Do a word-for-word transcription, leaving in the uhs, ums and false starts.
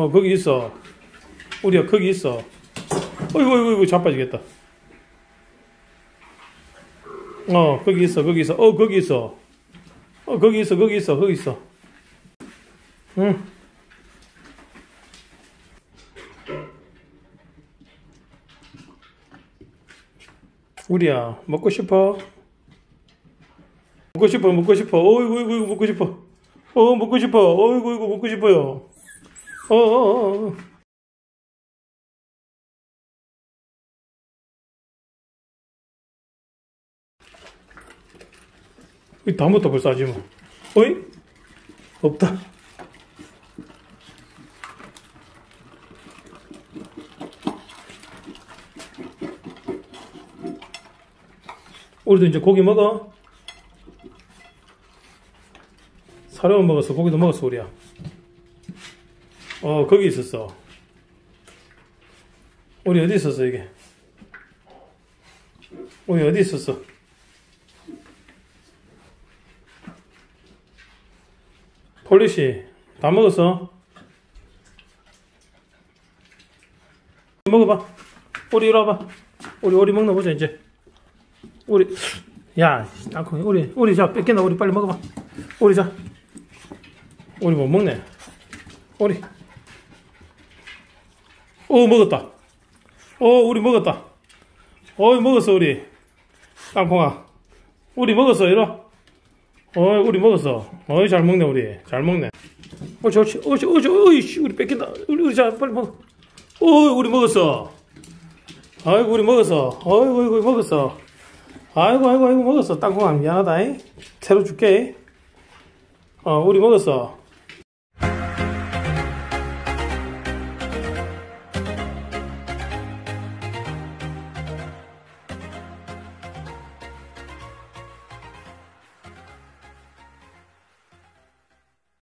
어, 거기 있어. 우리야, 거기 있어. 어이구, 어이구, 어이구, 자빠지겠다. 어, 거기 있어, 거기 있어. 어, 거기 있어. 어, 거기 있어, 거기 있어, 거기 있어. 응. 우리야, 먹고 싶어? 먹고 싶어, 먹고 싶어. 어이구, 어이구, 먹고 싶어. 어, 먹고 싶어. 어이구, 어이구, 먹고 싶어요. 어, 어, 어. 어. 다음부터 벌써 하지 뭐. 어이? 없다. 우리도 이제 고기 먹어? 사료만 먹었어. 고기도 먹었어, 우리야. 어, 거기 있었어. 우리 어디 있었어, 이게? 우리 어디 있었어? 폴리시, 다 먹었어? 먹어봐. 우리 이리 와봐. 우리 오리 먹나 보자, 이제. 우리, 야, 땅콩이, 우리, 우리 자, 뺏겼나? 우리 빨리 먹어봐. 우리 자. 우리 못 먹네. 우리. 어, 먹었다. 어, 우리 먹었다. 어이, 먹었어, 우리. 땅콩아. 우리 먹었어, 이리 와. 어이, 우리 먹었어. 어이, 잘 먹네, 우리. 잘 먹네. 어, 좋지. 어이, 어이, 어이, 우리 뺏긴다. 우리, 우리 자, 빨리 먹어. 어이, 우리 먹었어. 아이고, 우리 먹었어. 어이구, 어이구, 먹었어. 아이고, 아이고, 아이고, 먹었어. 땅콩아, 미안하다. 잉? 새로 줄게. 어, 우리 먹었어.